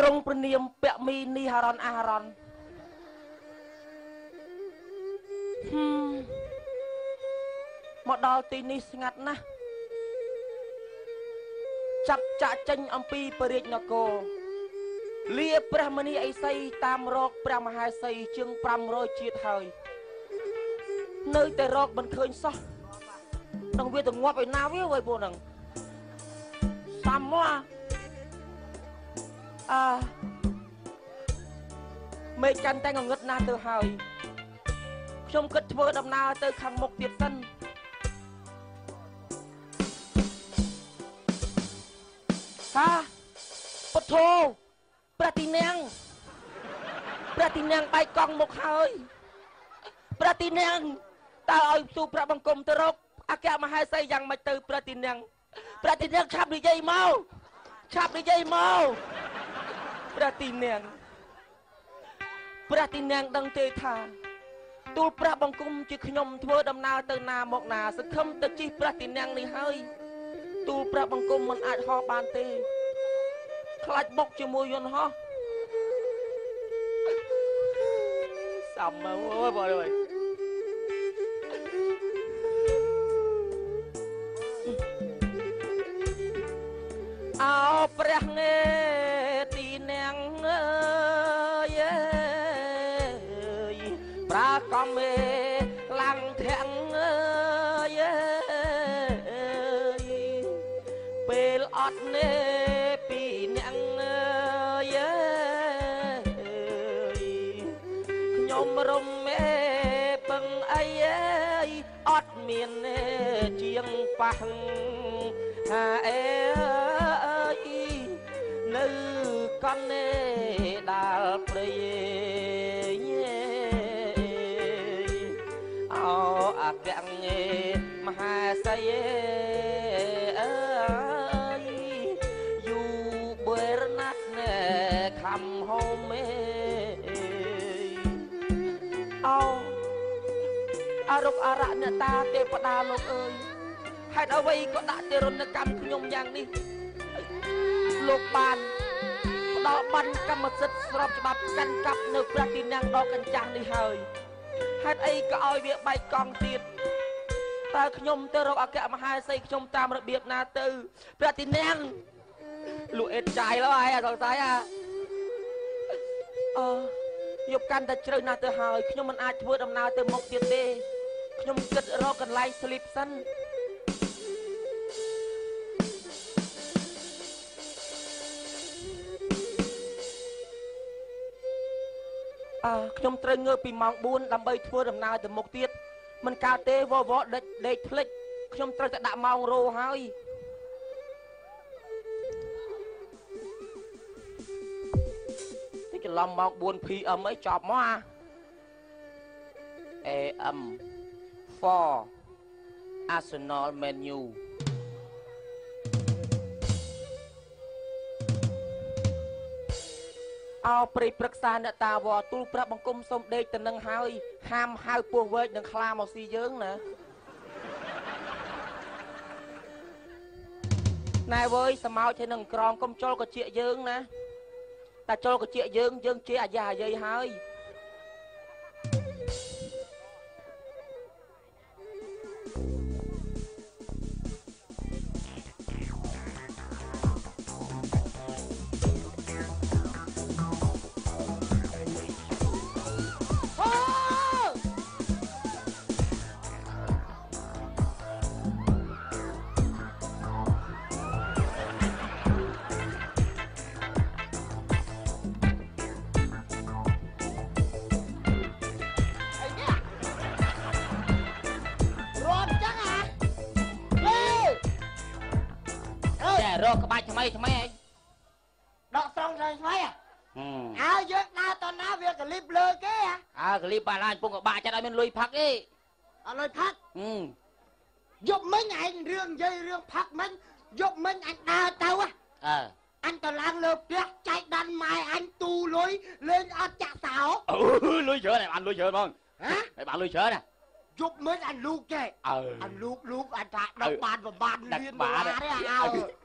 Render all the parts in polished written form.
รงประเนียมเปะมีนีฮารอนอารอนมาดอลตีนี้สงัดนะจับจะจังอัมพีปริญญาโกเลียพระมณีไอไซตามรอกพระมหาไซจึงปรำโรยจีดเฮยเนยแต่รอกมันเคยซะต้องเวียต้องงอไปนาเวียไว้บนหนังซ้ำว่าไม่จันแต่งเงินนาเตอเฮยชมกึศเวอร์ดำนาเตอขังมกเตียดสั้นฮะปะโถประติเนียงไปกองมกเฮยประติเนียงตาเอาสู่พระบังคมตรกอาแกมาให้ใส่ยังมาเตอประติเนียงชับดีใจเมาประติเนียงดังเตธาตูพระบังคมจิขยมทั่วดำนาเตนาหมกนาสคมตะจีประติเนียงนี่เฮยตูพระบังคมมันอาจหอบานเตคลาดบกจมูกยนฮะซ้ำมาโว้ยบ่เลยเอาเปรียงเงตีเนียงเย้ปรากอมเมลังแทงเย้เปลอดเนปีเนียงเย้ยมรมเมปังไอเย้อดเมียนเจียงปังเอ้ยนึกกันเนดาลเปรย์เอาอาแกงมหาไซอยู่เบรนักเนคำโฮเมเอาอารมณ์อาระเนตาเตปดาลกเอ้ยให้เอาไว้ก็ด่าเจริญกรรมขยมอย่างนี้โลกบานดอกบันกรรมสิทธิ์สำหรับฉบับกันกับเนื้อประตินังดอกกันจังนี่เฮยให้ไอ้ก็เอาเวียใบกองตีดตาขยมเตอร์อาแกมาให้ใส่ขยมตามระเบียบนาตือประตินังลูกเอ็ดใจแล้วไอ้สองสายยกกันแต่เจริญนาตือเฮยขยมมันอาจเวอร์ดำนาเตอร์มกเตียเตขยมกิดรอกันไล่สลิปสั้นขยมเตรงเงือปีมังบุญลำใบทั่วดำนาแต่มกเตียมันกาเตวอเด็กพลิกขยมเตรงจะด่ามองโรให้ที่จะลำมองบุญพีไม่จอบมาfor Arsenal menuเอาปริปรึกษาเนตาวตูพระบังคมสมเด็จแต่นังหายห้ามหายปัวเวทนังคลามาซีเยิ้งนะนายเว้ยสมาใช้นังกรองกมโจลก็เจี๊ยเยิ้งนะแต่โจลก็เจี๊ยเยิ้งเจี๊ยอาญาเย้ยหายรอกระบายทำไมดอกซองเลยทำไมเอาเยอะนาตอนน้าเวียกลิบเลยแกกลิบบาลานปุ่งกับบาจะได้เป็นลุยพักดิเอาลุยพักยกมันไงเรื่องเยเรื่องพักมันยกมันอันดาเตาอันตารางเลือบเปียกใจดันไม้อันตูลุยเล่นอัดจ่าสาวลุยเฉยไหนบ้านลุยเฉยบ้างไหนบ้านลุยเฉยนะยกมันอันลูกแกอันลูกอันดาดอกบานเรียนบาเนี่ยเอา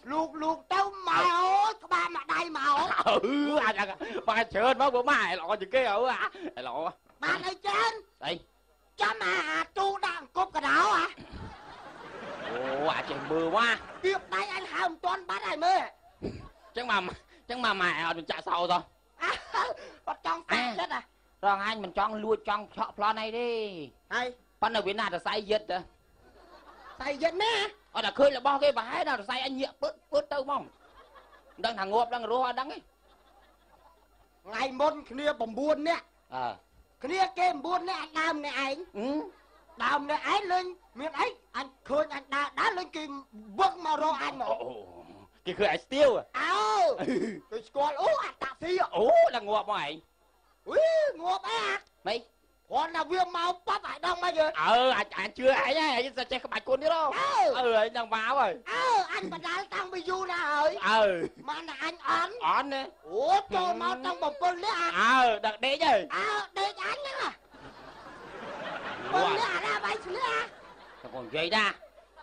ลูกเต้าmàu các ba mà đầy màu anh ba chơi nó bữa mai lọ chừng cái ở lọ ba nơi trên đây cho mà tu đang cúp cả đảo à ồ trời mưa quá việc đây anh hàm toàn bắt này mơ chẳng mà mẹ đừng chạy sau rồi bắt trong phát chết à rồi anh mình chọn lui chọn chọn plan này đi hay pan ở Việt Nam là say giật à say giật nè ở đã khơi là bao cái bãi nào say anh nhẹ bớt đâu mong đang thằng ngộp đang rùa đang ấy ngày môn kia bồng buôn nè kia kem buôn nè anh đam nè anh đam nè anh lên miền ấy anh khơi anh đã lên kim bước mà rồi anh mà cái khơi anh tiêu à tôi còn anh tạ phi là ngộp mày ngộp à mấy còn là viên máu bắp hải đông bao giờ anh chưa ấy nhá anh sao chơi cái bạch côn đi đâu anh đang báo rồi anh mà đã tăng bây giờ là rồi mà là anh ổn nè cho máu trong bọc côn đấy à đặt đế chứ đế anh nữa côn đấy à ra bay xuống à còn vậy ra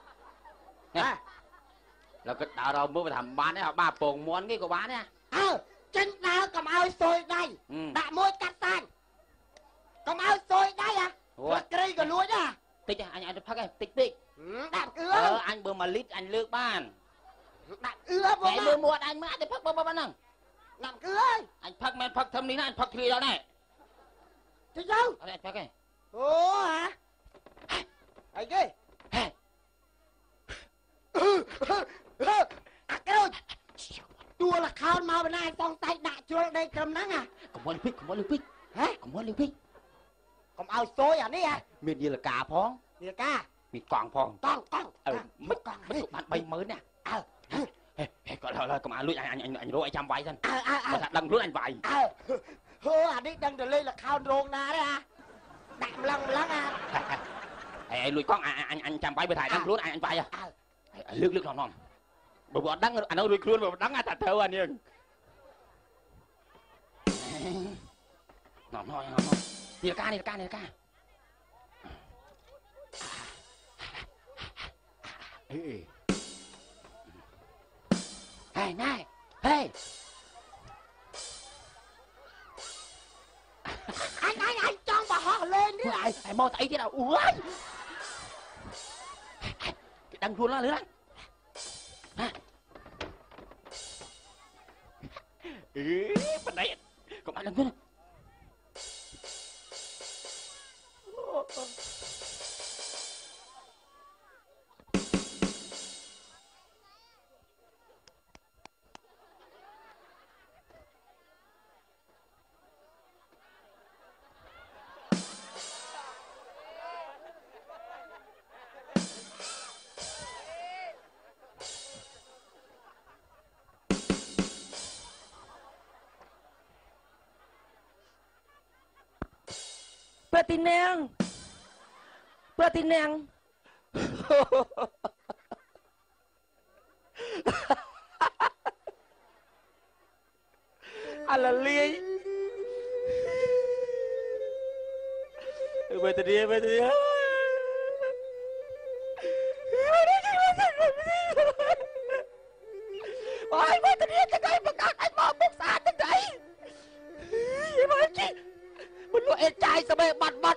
là cái đào đâu mới phải làm bán đấy ba pồng món cái của bán nha chân đào cầm ao xôi đây đã môi cắt tan cầm ao xôi đây à cây cái lúa đó tích anh phát cái tích đạp ưa anh bơm mà lít anh lướt ban đạp ưa vô mà bơm muộn anh mới để phát bơm năng đạp ưa anh phát thâm đi anh phát thủy đó này thế sao anh phát cái hả ai kia cái đâu tua là khao mà bên này xong tay đã chưa đây cầm nắng à không muốn liều pít không muốn liều pít còn ao xôi à đấy à miền gì là cà phong miền ca miền quảng phong con mất bạn bay mới nè còn là cầm lui anh rô anh chăm vay dân đằng rút anh vay à đi đằng lên là khao rôn na đấy à đạm lăng à lui con anh chăm vay bên thải đằng rút anh vay à lướt non bởi bọn đắng anh nói luôn mà đắng thật thơ anh nhưng non đi ca hey này hey anh cho bà họ lên đi ai mau thấy thế nào ui cái đằng luôn lứa bên đây còn bạn đằng luôn Pertinang ala liai betul dia ôi betul dia cakap pekat ai mau buk saat tu dai ai chi mình lo em trai sao bây bật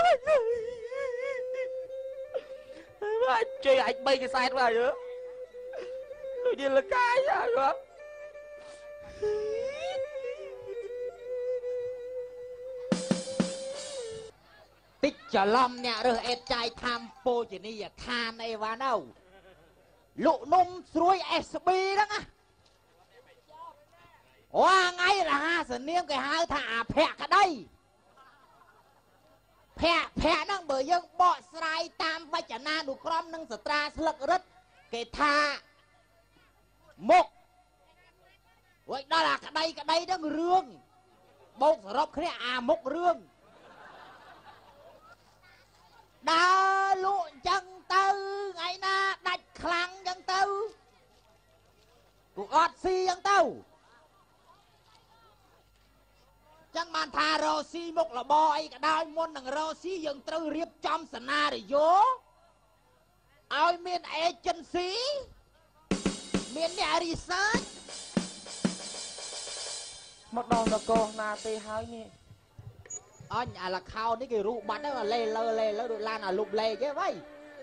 anh chơi anh bay cái sai vào nữa rồi đi là cái rồi tích cho lom nè rồi em trai tham po chỉ đi à tham này vào đâu lụ nôm xuôi SB đó á hoa ngay là ha sờ niêm cái hai thả phẹ cả đây phẹ năng bởi dân bọ sài tam vai chả na đủ crom năng stra lực rất cái tha một vậy đó là cái đây đó người rương bông rộp cái mốc rương đa lụ chân tư ngày na đạch khăn chân tư của ọt si chân tư chẳng bàn thà rô si một là bòi cả đôi môn nằng rô si dân tư riêng trong sân na để vô ôi miền ế chân xí មានអ្នក research មកដល់នគរណាទេហើយនេះអញអាលខោនេះគេរូបបាត់ហើយលេលើដូចឡានអាលុបលេគេវ៉ៃ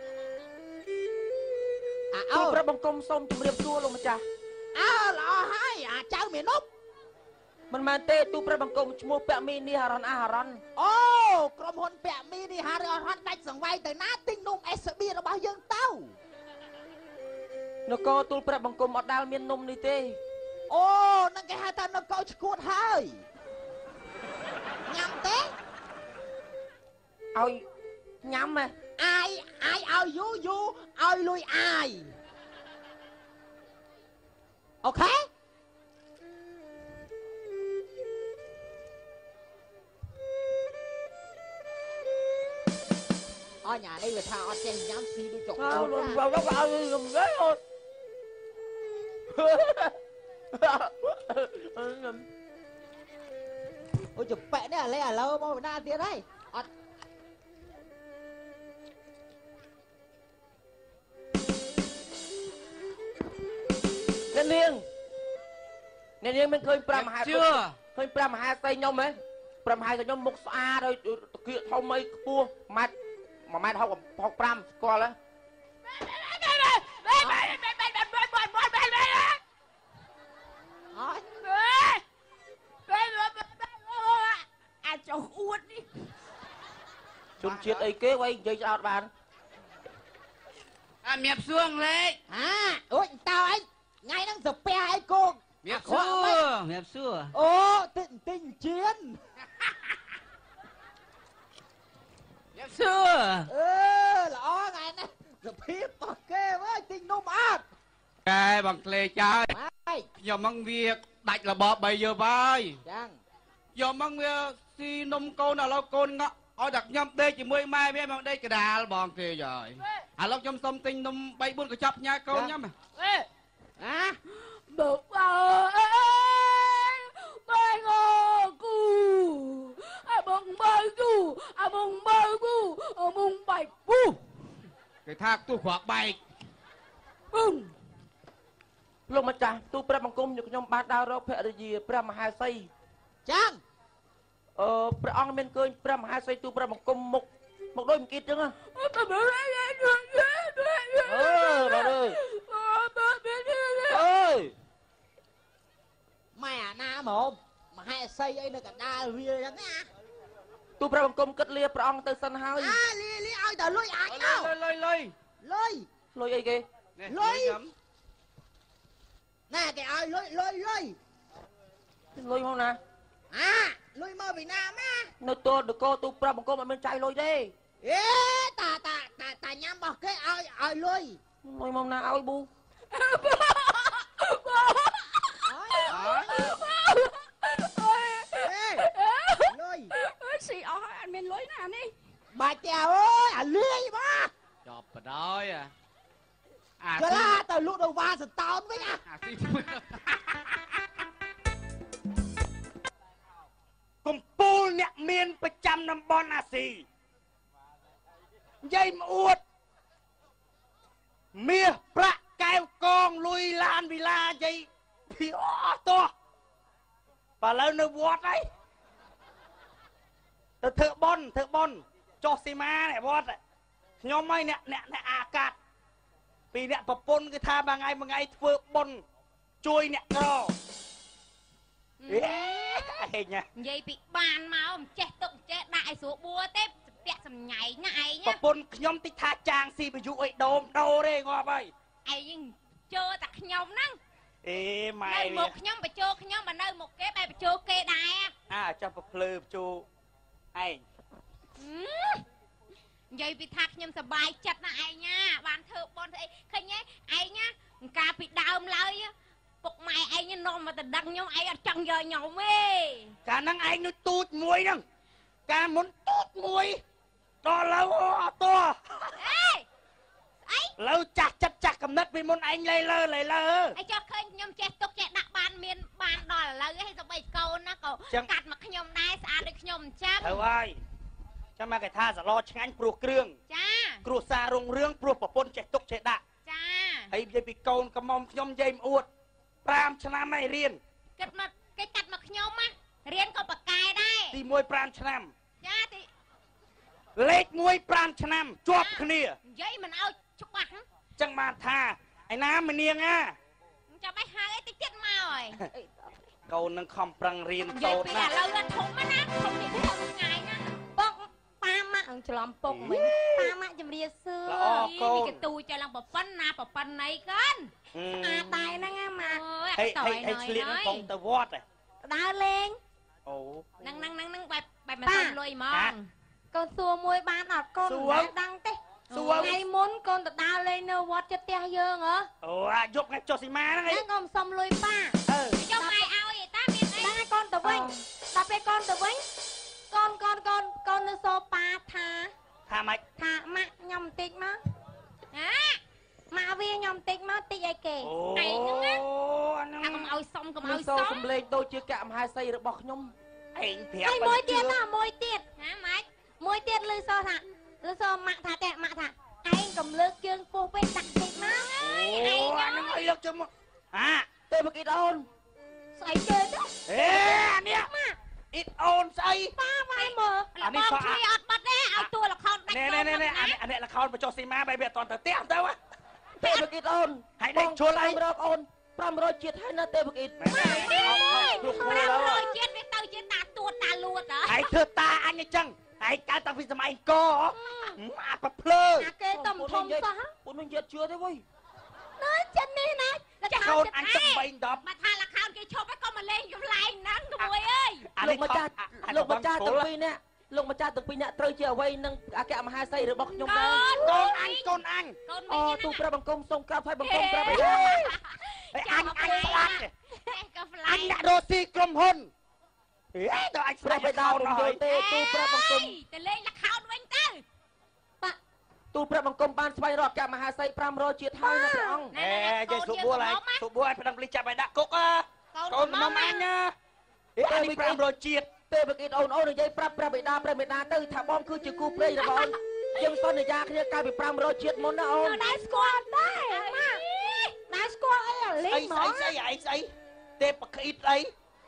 ទូព្រះបង្គំសូមជម្រាបសួរលោកម្ចាស់ល្អហើយអាចៅមាននប់មិនមែនទេទូព្រះបង្គំឈ្មោះពាក់មីនេះហរ៉ាន់ហរ៉ាន់អូក្រុមហ៊ុនពាក់មីនេះហរ៉ាន់ដាច់សង្វ័យទៅណាទិញនំ SB របស់យើងទៅនគរទូលព្រះបង្គំអត់ដែលមាននំនេះទេអូនឹងគេហៅថានគរឈួតហើយញ៉ាំទេឲ្យញ៉ាំហ៎អាយឲ្យយូឲ្យលុយអាយអូខេអញអានេះវាថាអត់ចេះញ៉ាំស៊ីដូចចុកអូចប៉ែនេះអាឡេអាឡូមកណាទៀតហើយអត់អ្នកនាងមិនឃើញ5មហាឃើញ5មហាសីខ្ញុំហ៎5មហាសីខ្ញុំមុខស្អាតហើយតាគៀកធំអីខ្ពស់1ម៉ែត្រ65ស្គាល់ហ៎អាចចង់អួតនេះជនជាតិអីគេវ៉ៃនិយាយស្អោតបានមៀបសួងលេខអូយតើអីថ្ងៃហ្នឹងសាពះអីគោមៀបសួរអូទិញជៀនមៀបសួរល្អថ្ងៃនេះសភាពរបស់គេវើទិញនំអត់កែបងក្លេចហើយខ្ញុំមកវាដាច់របប3យើហើយចឹងយកមកវាស៊ីនំកូនឥឡូវកូនងក់ឲ្យតែខ្ញុំដេកជាមួយម៉ែវាមកដេកកដាលបងគេហើយឥឡូវខ្ញុំសុំទិញនំ3 4កញ្ចប់ញ៉ាកូនញ៉ាំบอกว่าไม่งอกูมึงไม่กูมึงไม่กูมึงไปกูគេថាខ្ទុះគ្រាប់បែកលោកម្ចាស់ទូព្រះបង្គំខ្ញុំបានដើររកភរិយាព្រះមហាសីចឹងព្រះអង្គមានឃើញព្រះមហាសីទូព្រះបង្គំមុខដូចមកគិតចឹងបាទអើយម៉ែអាណាហ្មងមហេសីអីនៅកណ្ដាលវាចឹងណាទូព្រះបង្គំគិតលាព្រះអង្គទៅសិនហើយលាឲ្យតែលុយអាចលុយអីគេលុយណែគេឲ្យលុយមកណាលុយមកពីណាម៉ានៅទូនគរទូព្រះបង្គំអត់មានចាយលុយទេតាញ៉ាំរបស់គេឲ្យលុយមកណាឲ្យប៊ូលុយស៊ីអស់ហើយអត់មានលុយណានេះបាច់តែអើយអាលីបាទចប់បដ ாய் កលាទៅលក់ទៅវ៉ាសតោនវិញកំពូលអ្នកមានប្រចាំតំបន់អាស៊ីនិយាយមកអួតមាសប្រាក់កែវកងលុយឡានវិឡានិយាយពីអស់តោះបើឥឡូវនៅវត្តហើយទៅធ្វើបន់ចុះស៊ីម៉ានេះវត្តខ្ញុំហើយអ្នកអាកាសពីអ្នកប្រពន្ធគឺថាមួយថ្ងៃធ្វើបន់ជួយអ្នកក្រហេញនិយាយពីបានមកមិនចេះទុកចេះដាក់ឲ្យស្រួលបួទេពាក់សំញ៉ៃណាឯងប្រពន្ធខ្ញុំតិចថាចាងស៊ីបញ្យុអីដូមដូរទេងាប់ហើយឯងជើតែខ្ញុំហ្នឹងម៉ែនៅមុខខ្ញុំបញ្ជោខ្ញុំបើនៅមុខគេបែបបញ្ជោគេដែរចាំប្រភ្លឺបញ្ជោឯងនិយាយពីថាខ្ញុំសប្បាយចិត្តណាឯងណាបានធ្វើបន់ធ្វើអីឃើញឯងណាកាលពីដើមឡើយពុកម៉ែឯងនាំមកទៅដឹងខ្ញុំឯងអត់ចង់យកខ្ញុំទេកាលហ្នឹងឯងនៅទូចមួយហ្នឹងកាលមុនទូចមួយដល់ឡូវអត់តោះអីឡូវចាស់ចិត្តចាស់កំណត់ពីមុនឯងលេលើអីចុះឃើញខ្ញុំចេះទុកចេះដាក់បានមានបានដល់ឥឡូវហីទៅបីកូនណាក៏កាត់មកខ្ញុំដែរស្អាតដូចខ្ញុំអញ្ចឹងទៅហើយចាំមកគេថាសឡឆ្ងាញ់ព្រោះគ្រឿងចាគ្រួសាររុងរឿងព្រោះប្រពន្ធចេះទុកចេះដាក់ចាហើយនិយាយពីកូនកំមុំខ្ញុំនិយាយអួត5ឆ្នាំហើយរៀនគិតមកគេកាត់មកខ្ញុំណារៀនក៏បកកែដែរទី1 5ឆ្នាំចាទីលេខ1 5ឆ្នាំជាប់គ្នានិយាយមិនឲ្យច្បាស់ចឹងបានថាឯណាមនាងណាចាំឲ្យហៅអីតិចទៀតមកហើយកូននឹងខំប្រឹងរៀននិសូយាយត្រពីណាឥឡូវធំណាធំនេះធំថ្ងៃណាពុកប៉ាម៉ាក់ច្រឡំពុកមិញប៉ាម៉ាក់ជំរាបសួរនេះកទូចឡើងប្រពន្ធណាប្រពន្ធណីកូនស្អាតតែហ្នឹងណាម៉ាក់អើយហើយឆ្លៀកនឹងកងទៅវត្តដើរលេងអូហ្នឹងបែបមិនសុំលុយហ្មងកូនសួរមួយបានអត់កូនមិនដឹងទេសួរថ្ងៃមុនកូនទៅដើរលេងនៅវត្តចិត្តផ្ទះយើងហ៎អូអាយកថ្ងៃចុះស៊ីម៉ាហ្នឹងហ្នឹងកូនសុំលុយប៉ាយកម៉ែឲ្យតាមានអីហ្នឹងកូនទៅវិញដល់ពេលកូនទៅវិញកូននៅសោប៉ាថាថាម៉េចថាម៉ាក់ខ្ញុំបន្តិចមកហ៎ម៉ាក់វាខ្ញុំបន្តិចមកតិចអីគេអូឯងហ្នឹងណាអាហ្នឹងថាកុំឲ្យសុំកុំខ្ញុំឲ្យសូសុំសំលេងដូចជាកៈមហាសីរបស់ខ្ញុំឯងប្រាប់ហើយមួយទៀតណាមួយទៀតហ៎ម៉េចមួយទៀតលឺសោថាលឺសោម៉ាក់ថាទេម៉ាក់ថាឯងកំលើកជើងពោះពេកដាក់តិចមកអូអាហ្នឹងឲ្យលើកជើងមកអាទេបកីតអូនស្អីជើងទៅអេអានេះអ៊ីតអូនស្អីប៉ាម៉ែមើលអានេះបងជួយអត់បាត់ទេឲ្យតួល្ខោនដាច់ណែអានេះល្ខោនបញ្ចុះស៊ីម៉ាបែបវាអត់តទៅផ្ទះទៅទេបកីតអូនហើយដេកជុលអី 500អូន500ជាតិហើយណាទេបកីត 500ជាតិវាទៅជាតាទួតតាលួតហ៎ហើយធ្វើតាអញអញ្ចឹងហើយកើតតាពីសម័យកអាប្រភ្លើអាគេតំធំសោះពុននឹងជាតិជឿទេវ៉យណែចិត្តនេះណាកូនអញទឹក3 10 មកថាល្ខោនគេឈប់ហើយក៏មកលេងចម្លែងហ្នឹងក្មួយអើយលោកម្ចាស់ទាំងពីរនាក់លោកម្ចាស់ទាំងពីរនាក់ត្រូវជាអ្វីនឹងអគ្គមហាសីរបស់ខ្ញុំដែរកូនអញកូនអូវិញទូប្រាប់បង្គំសូមក្រាបហើយបង្គំក្រាបហើយអញស្លាប់ក៏ហ្វ្លាអយញដាក់រស់ស៊ីក្រុមហ៊ុនហេទៅអញស្ប្លារាប់ប់បេដាខ្ញុំយល់ទេទូប្រាប់បង្គំទៅលេងល្ខោនវិញទៅទូប្រាប់បង្គំបានស្វែងរកអគ្គមហាសី500ជាតិហើយណាព្រះអង្គអេយាយសុបួលហើយសុបួលឲ្យប្តឹងប៉ូលីសចាប់ឲ្យដាក់គុកកូនមកអញណាហេអានេះ500ជាតិទេបកីតអូននិយាយប្រាប់ព្រះបេដាទៅថាបងគឺជាគូព្រេងរបស់អូនយើងសន្យាគ្នាកាលពី500ជាតិមុនណាអូនដែរស្គាល់ដែរម៉ាក់ដែរស្គាល់អីអាលីអីងហ្មស្អីងស្អីឯងស្អីទេបក្អ៊ីតអី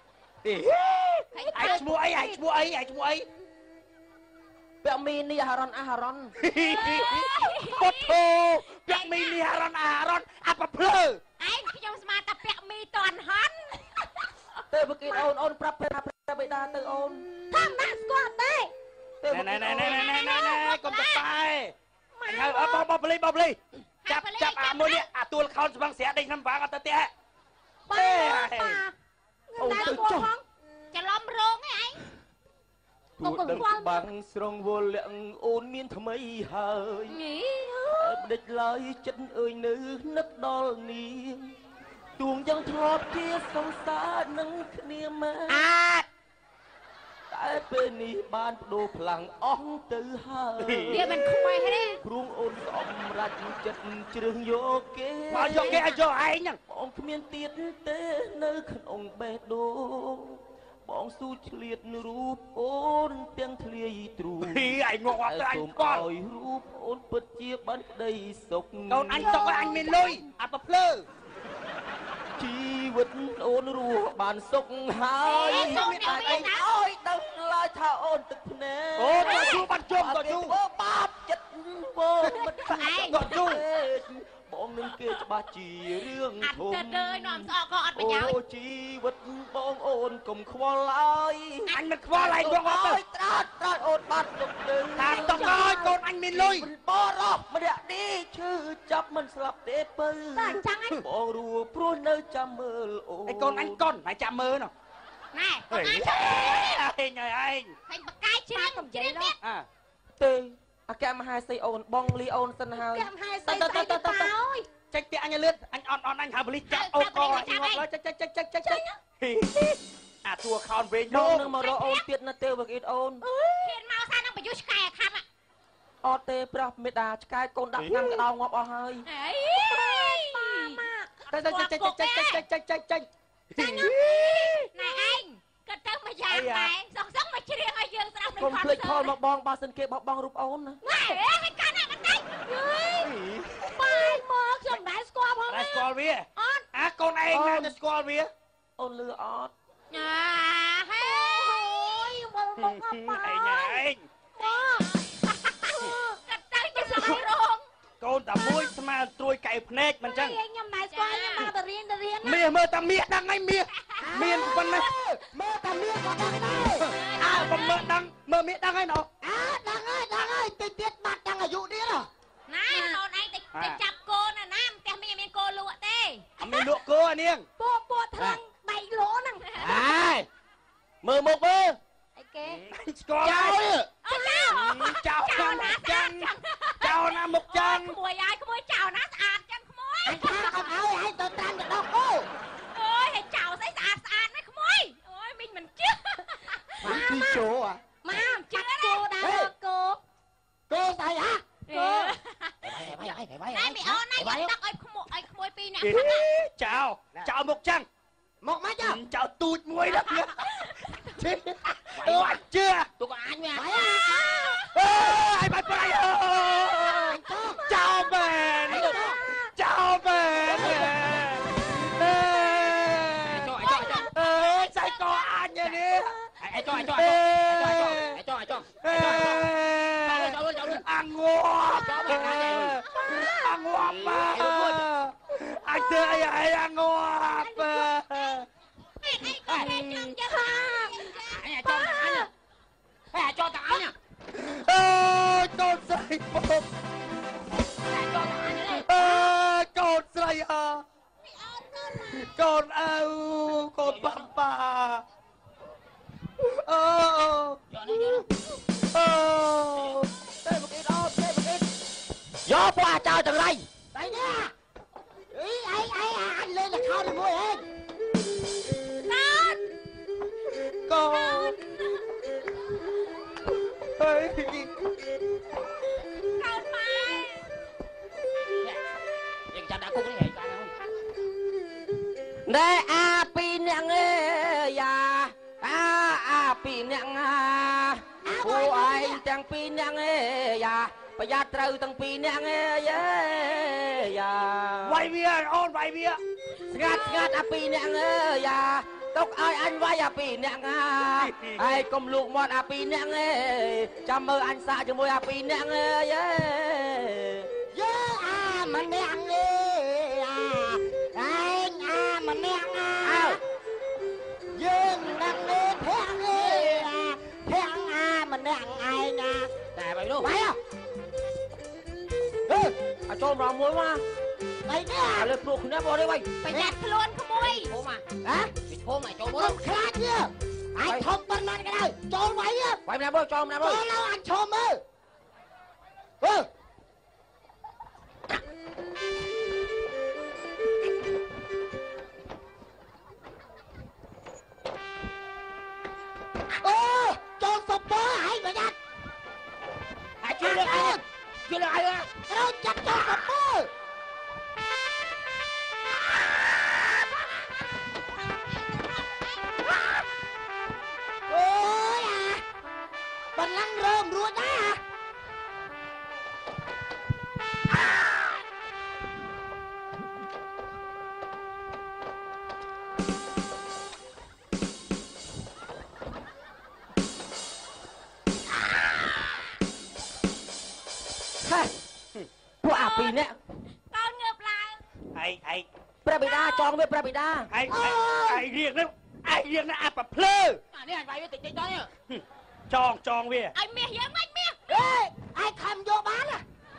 ឯងឈ្មោះអីឯងឈ្មោះអីឯងឈ្មោះអីពាក់មីនីអារ៉ុនអារ៉ុនពុតធូពាក់មីនេះអារ៉ុនអាប្រភ្លើឯងខ្ញុំស្មានតែពាក់មីតន់ហន់ទេបកីតអូនប្រាប់ព្រះបេដាទៅអូនថាម៉ាក់ស្គាល់ទេទេបកីតណែកុំទៅបែហើយបបលីចាប់អាមួយនេះអាទួលខោនស្បឹងស្រាដេញខ្ញុំវាងអត់ទៅផ្ទះប៉ាអូនទៅចុះច្រឡំរងឯងទូដឹងបាំងស្រងវល់លាក់អូនមានថ្មីហើយញីបដិចឡើយចិត្តអើយនៅនឹកដល់នាងទួងយ៉ាងធ្លាប់ជាសង្សារនឹងគ្នាមកតែពេលនេះបានបដូរផ្លាំងអស់ទៅហើយវាមិនខ្វែទេព្រួងអូនសម្រាប់ចិត្តជ្រើសយកគេមកយកគេឲ្យយកឯងហ្នឹងបងគ្មានទៀតទេនៅក្នុងបេះដូងបងស៊ូឆ្លៀតរូបអូនទាំងធ្លាយទ្រូងឯងងក់អត់ទៅអញស្គាល់ឲ្យរូបអូនពិតជាបានក្តីសុខកូនអញសុកឲ្យអញមានលុយអាប្រភ្លើជីវិតអូនរស់បានសុខហើយមានតែអីអើយដឹងឡើយថាអូនទឹកភ្នែកអូតជួបាត់ជុំតជួបាបចិត្តបងមិនខ្លាចតជួបងនឹងគេច្បាស់ជារឿងអត់ធំទៅដើរនាំស្អកក៏អត់ប្រយោជន៍អូជីវិតបងអូនកុំខ្វល់ឡើយអញមិនខ្វល់ឯងងក់អត់ទៅត្រាតអូនបាត់ទុកទៅថាតកឲ្យកូនអញមានលុយបរោះម្នាក់នេះឈឺចាប់មិនស្លាប់ទេពៅតែអញ្ចឹងឯងបងរួព្រោះនៅចាំមើលអូនឯកូនអញកុនហើយចាំមើលនោះណែអេអញឯងហើយឯងឃើញបកាយជ្រៀងជ្រៀងទៀតអាទេអគ្គមហាសីអូនបងលីអូនសិនហើយកាំហែស្អីស្អីទៅប៉ាអើយចេញពីអញលឿនអញអត់អញហៅប៉ូលីសចាប់អូកអញងាប់ឡើយចេញអាតួខោនវិញបងយកនឹងមករកអូនទៀតណាទេវកអ៊ីតអូនហ៊ានមកសានឹងបយុឆ្កែខាប់អត់ទេប្រះមេដាឆ្កែកូនដាក់ឆ្នាំក្តោងងាប់អស់ហើយអីចេញណែឯងគិតទៅមួយយ៉ាងដែរសងមកជ្រៀងឲ្យយើងស្ដាប់កុំភ្លេចខលមកបងបើសិនគេបោះបង់រូបអូនណាណែហេកាន់ណាបន្តិចប៉ាមកខ្ញុំមិនដែលស្គាល់វាអាកូនឯងណាទៅស្គាល់វាអូនលឺអត់ហេវល់មកអប៉ាឯងឯងកាត់ទៅទៅស្អីរងកូនតែមួយស្មើត្រួយកែវភ្នែកមិនចឹងខ្ញុំណៃស្គាល់ខ្ញុំមកទៅរៀនមាសមើលតាមាសដឹងហើយមាសមានប៉ុណ្ណេះមើលតាមាសក៏ដឹងដែរអើបើមើលដឹងមើលមាសដឹងហើយណោះដឹងហើយតិចទៀតបាត់ដឹងអាយុទៀតណាកូនឯងទៅចាប់គោណាណាផ្ទះមីមានកោលក់ទេអត់មានលក់គោអានាងពួកថ្លឹងដៃលោហ្នឹងហើយមើលមកមើលអីគេស្គាល់ហើយចៅណាចឹងចៅណាមុខចឹងក្មួយអាយក្មួយចៅណាស្អាតចឹងក្មួយអញថាកុំឲ្យឲ្យទៅតាមទៅដល់គោអើយចៅស្អីស្អាតណាស់ក្មួយអូយមីងមិនជឿបានទីជោអាមកចាប់គោដែរគោគោស្អីហ៎គោណែមីអូនណែយកដាក់ឲ្យក្មួយពីរនាក់ហ្នឹងចៅមុខចឹងមកមកចាចៅទូចមួយដល់អូអត់ជឿទូកអញវាបាយអើយបាត់ប្រៃអើយចៅមែនចៅមែនអើយស្អីក៏អញនេះឯចុះអាងួបអាងួបអាចធ្វើអីអាងួបចុះតាអញអើយកូនស្រីពុកកូនស្រីអើកូនអៅកូនប៉ាប៉ាអូទេមកអ៊ីតអូទេមកអ៊ីតយកពួកអាចោលទាំងរៃដៃនេះអីអញលេងល្ខោនជាមួយឯងកូនអើយយើងចាំដាក់គុកនេះឯងបានហើយណែអាពីរនាក់អើយ៉ាអាពីរនាក់ពួកឯងទាំងពីរនាក់យ៉ាប្រយ័ត្នត្រូវទាំងពីរនាក់យ៉ាវាយវាអូនវាយវាស្ងាត់អាពីរនាក់យ៉ាទុកឲ្យអញវាយអាពីរនាក់ហើយកុំលូកមាត់អាពីរនាក់ចាំមើលអញសាកជាមួយអាពីរនាក់យើអាម្នាក់ឯងម្នាក់យើងនឹងធាក់ម្នាក់ឯងតែបាយនោះបាយអាចចូលមកមួយមកដៃនេះលើព្រោះគ្នាបងនេះវិញប្រយ័ត្នខ្លួនក្មួយភូមិហ៎ពីភូមិឲ្យចូលមកខ្ញុំខ្លាចទេអញធំប៉ុណ្ណាក៏ដោយចូលវាយវាយម្នាក់បងចូលម្នាក់បងចូលឡើងអញឈរមើលអូចូលសុបបហើយប្រយ័ត្នអាចជួយលើអញត្រូវចាត់ចូលសុបបអូយបន្លំរើមរួចដែរពួកអាពីរនាក់កូនងើបឡើងឯងព្រះបិតាចងវាព្រះបិតាឯងរៀងនេះអាប្រភ្លើនេះអញវាយវាតិចតិចទៅចងវាឲ្យមាសយើងមិនមាសអេឯងខំយកបាន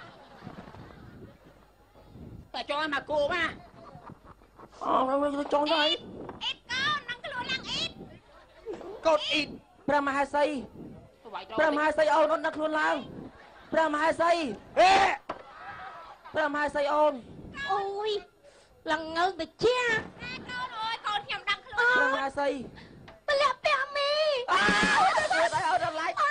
តែចង់ឲ្យមកគោមកអូចងទៅអីអ៊ីតកូននឹងខ្លួនឡើងអ៊ីតកូនអ៊ីតព្រះមហាសីវាយចូលព្រះមហាសីអូនដឹកខ្លួនឡើងព្រះមហាសីអេព្រះមហាសីអូនអូយឡើងងើបទៅជាកូនអើយកូនខ្ញុំដឹងខ្លួនព្រះមហាសីម្លាក់ពាក់មីទៀតឲ្យអូនដល់ឡាយអើ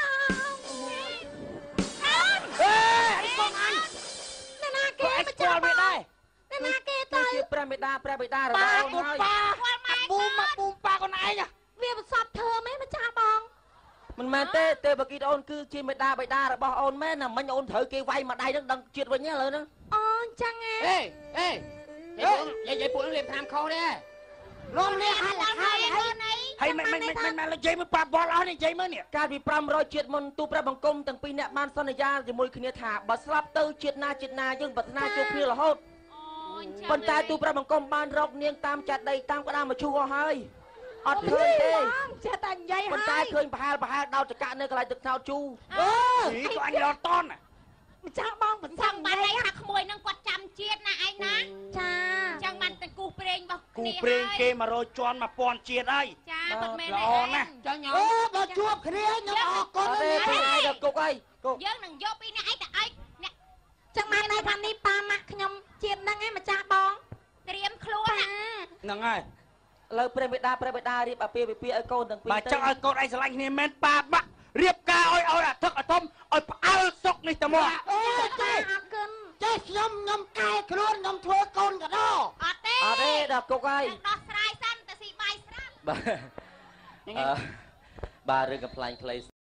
អីបងអញអ្នកណាគេឯងស្គាល់វាដែរអ្នកណាគេទៅគឺជាព្រះបិតារបស់អូនហើយគាត់ម៉ែប៊ូមប៉ាកូនឯងវាប្រសពធ្វើមែនម្ចាស់បងមិនមែនទេទេបកីតអូនគឺជាមេដាបិតារបស់អូនមែនណាមិញអូនត្រូវគេវាយមួយដៃនឹងដឹងជាតិវិញឥឡូវហ្នឹងអូនចឹងហ៎អេយាយពួកនឹងលេបតាមខុសទេលោកនេះហាក់ខាយហើយហើយមិននិយាយមើលប៉ាបលអស់នេះនិយាយមើលនេះកាលពី500ជាតិមុនទូព្រះបង្គំទាំងពីរអ្នកបានសន្យាជាមួយគ្នាថាបើស្លាប់ទៅជាតិណាយើងប្រាថ្នាជួបគ្នារហូតប៉ុន្តែទូព្រះបង្គំបានរកនាងតាមចាត់ដីតាមក្តារមឈូសអស់ហើយអត់ឃើញទេចេះតែនិយាយប៉ុន្តែឃើញប្រហែលដោតចកានៅកន្លែងទឹកថ្នោតជូនេះក៏អញរត់តន់ម្ចាស់បងមិនចសឹងង់បានឲ្យថាក្មួយនឹងគាត់ចាំជាតិណាឯងណាចាចង់បានតែគូប្រេងរបស់គូគ្នាព្រេងគេ100ជាន់1000ជាតិហើយចាគាត់មែនល្អណាស់ចាញោអូបើជួបគ្នាខ្ញុំអរគុណអត់ទេពីឯងដល់គុកអីគុកយើងនឹងយកពីអ្នកឯងទៅឲ្យអ្នកចឹងបានន័យថានេះប៉ាម៉ាក់ខ្ញុំជាតិហ្នឹងឯងម្ចាស់បងត្រៀមខ្លួនហ្នឹងហើយឥឡូវព្រះបិតារៀបអាពាហ៍ពិពាហ៍ឲ្យកូនទាំងពីរបើចង់ឲ្យកូនឯងស្រឡាញ់គ្នាមែនប៉ាបាក់រៀបការឲ្យអធឹកអធមឲ្យផ្អើលសុកនេះតែមកអូទេអរគុណចេះខ្ញុំកែខ្លួនខ្ញុំធ្វើកូនកដោអត់ទេអត់ទេដល់គុកហើយនឹងដោះស្រាយសិនទៅស៊ីបាយស្រាប់បាទរឿងកំ pl ាញ់ clay